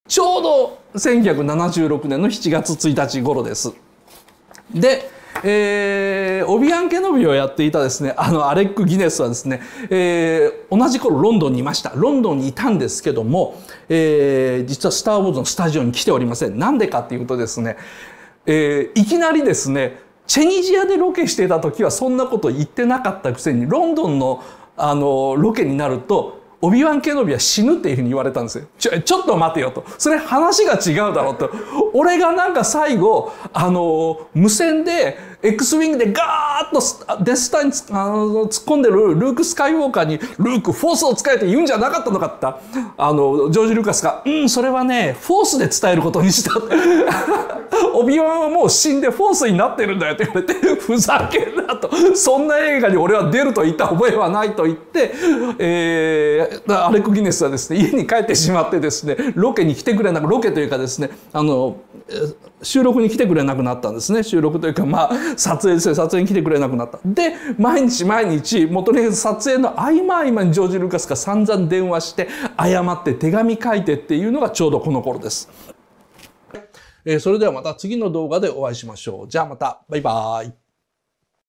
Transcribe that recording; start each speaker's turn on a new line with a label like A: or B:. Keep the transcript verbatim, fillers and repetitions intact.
A: ちょうどせんきゅうひゃくななじゅうろくねんのしちがつついたち頃です。で、えー、オビアン・ケノビをやっていたですね、あのアレック・ギネスはですね、えー、同じ頃ロンドンにいました。ロンドンにいたんですけども、えー、実はスター・ウォーズのスタジオに来ておりません。なんでかっていうとですね、えー、いきなりですね、チェニジアでロケしていた時はそんなこと言ってなかったくせに、ロンドンのあのロケになると、オビワン・ケノビは死ぬっていうふうに言われたんですよ。ちょ、ちょっと待てよと。それ話が違うだろうと。俺がなんか最後、あの、無線で、X ウィングでガーッとデスターにあの突っ込んでるルーク・スカイウォーカーに、ルーク、フォースを使えって言うんじゃなかったのかってあの、ジョージ・ルーカスが、うん、それはね、フォースで伝えることにした。オビワンはもう死んでフォースになってるんだよって言われて、ふざけんなと。そんな映画に俺は出ると言った覚えはないと言って、えー、アレック・ギネスはですね、家に帰ってしまってですね、ロケに来てくれなく、ロケというかですね、あの、収録に来てくれなくなったんですね。収録というか、まあ、撮影ですね。撮影に来てくれなくなった。で、毎日毎日、元に撮影の合間合間にジョージ・ルーカスが散々電話して、謝って手紙書いてっていうのがちょうどこの頃です。えー、それではまた次の動画でお会いしましょう。じゃあまた。バイバーイ。